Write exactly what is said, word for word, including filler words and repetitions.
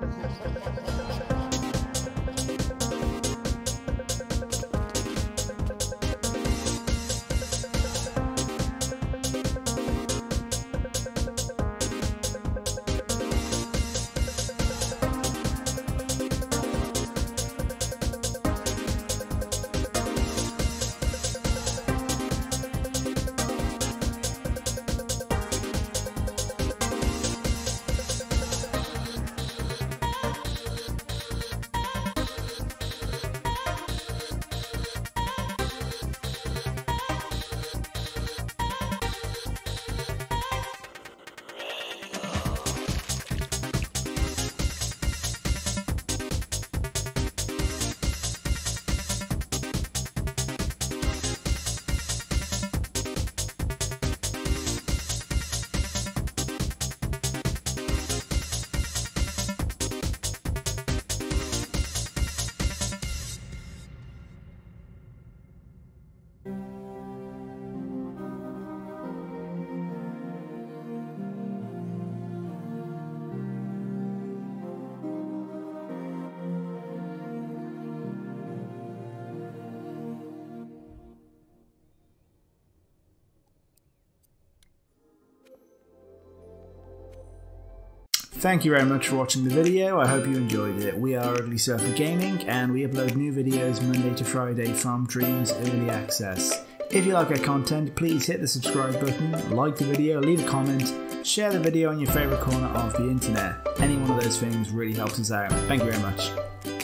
Thank you very much for watching the video, I hope you enjoyed it. We are Ugly Surfer Gaming and we upload new videos Monday to Friday from Dreams Early Access. If you like our content, please hit the subscribe button, like the video, leave a comment, share the video on your favourite corner of the internet. Any one of those things really helps us out. Thank you very much.